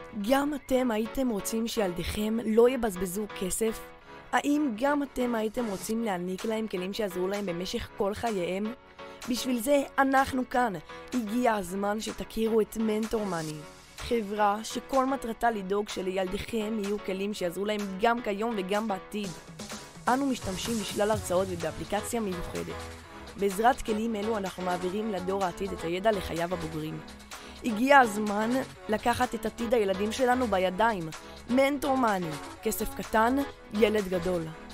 גם אתם הייתם רוצים שילדיכם לא יבזבזו כסף? האם גם אתם הייתם רוצים להעניק להם כלים שיעזרו להם במשך כל חייהם? בשביל זה אנחנו כאן. הגיע הזמן שתכירו את מנטור מאני. חברה שכל מטרתה לדאוג שלילדיכם יהיו כלים שיעזרו להם גם כיום וגם בעתיד. אנו משתמשים בשלל הרצאות ובאפליקציה מיוחדת. בעזרת כלים אלו אנחנו מעבירים לדור העתיד את הידע לחייו הבוגרים. הגיע הזמן לקחת את עתיד הילדים שלנו בידיים. מנטור מאני, כסף קטן, ילד גדול.